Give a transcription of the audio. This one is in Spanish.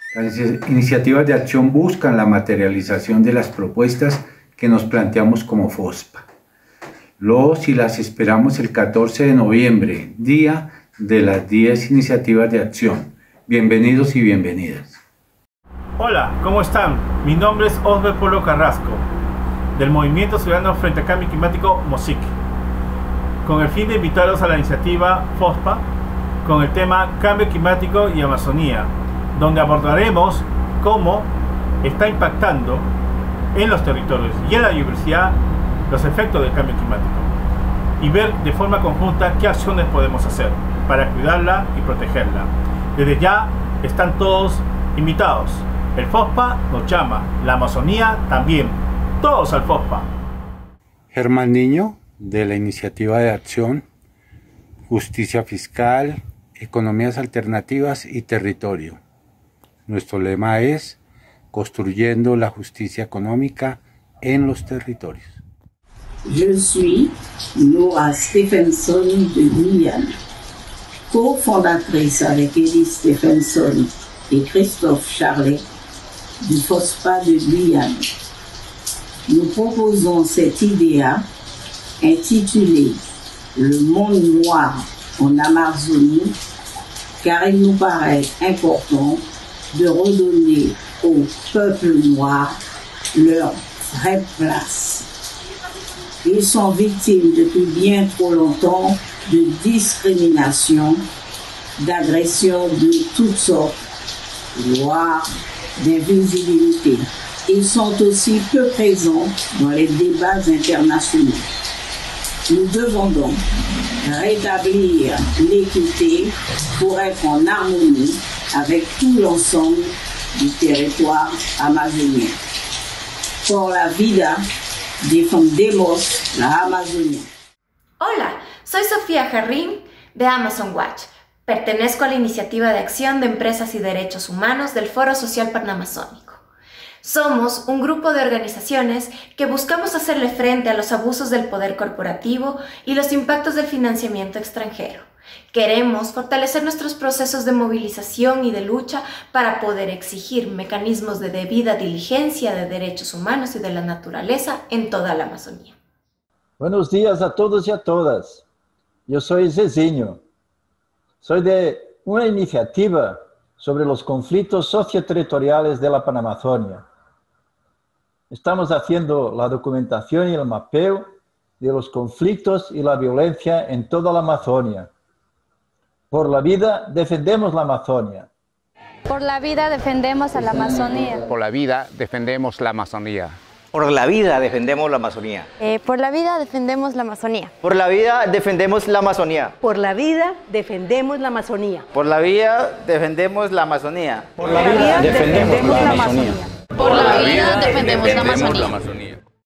Las iniciativas de acción buscan la materialización de las propuestas que nos planteamos como FOSPA. Los y las esperamos el 14 de noviembre, día de las 10 iniciativas de acción. Bienvenidos y bienvenidas. Hola, ¿cómo están? Mi nombre es Osber Polo Carrasco, del Movimiento Ciudadano Frente al Cambio Climático MOSIC, con el fin de invitarlos a la iniciativa FOSPA con el tema Cambio Climático y Amazonía, donde abordaremos cómo está impactando en los territorios y en la biodiversidad los efectos del cambio climático y ver de forma conjunta qué acciones podemos hacer para cuidarla y protegerla. Desde ya están todos invitados. El FOSPA nos llama, la Amazonía también. Todos al FOSPA. Germán Niño, de la Iniciativa de Acción, Justicia Fiscal, Economías Alternativas y Territorio. Nuestro lema es Construyendo la Justicia Económica en los Territorios. Je suis Nora Stephenson de Guyane, cofondatrice avec Elie Stephenson et Christophe Charlet du FOSPA de Guyane. Nous proposons cette idée intitulée Le monde noir en Amazonie, car il nous paraît important de redonner au peuple noir leur vraie place. Ils sont victimes depuis bien trop longtemps de discrimination, d'agressions de toutes sortes, voire d'invisibilité. Ils sont aussi peu présents dans les débats internationaux. Nous devons donc rétablir l'équité pour être en harmonie avec tout l'ensemble du territoire amazonien. Por la vida, defendemos la Amazonía. Hola, soy Sofía Jarrín de Amazon Watch. Pertenezco a la Iniciativa de Acción de Empresas y Derechos Humanos del Foro Social Panamazónico. Somos un grupo de organizaciones que buscamos hacerle frente a los abusos del poder corporativo y los impactos del financiamiento extranjero. Queremos fortalecer nuestros procesos de movilización y de lucha para poder exigir mecanismos de debida diligencia de derechos humanos y de la naturaleza en toda la Amazonía. Buenos días a todos y a todas. Yo soy Zezinho. Soy de una iniciativa sobre los conflictos socioterritoriales de la Panamazonia. Estamos haciendo la documentación y el mapeo de los conflictos y la violencia en toda la Amazonia. Por la vida defendemos la Amazonia. Por la vida defendemos a la Amazonía. Por la vida defendemos la Amazonía. Por la vida defendemos la Amazonía. Por la vida defendemos la Amazonía. Por la vida defendemos la Amazonía. Por la vida defendemos la Amazonía. Por la vida defendemos la Amazonía. Por la vida defendemos la Amazonía. Por la vida defendemos la Amazonía.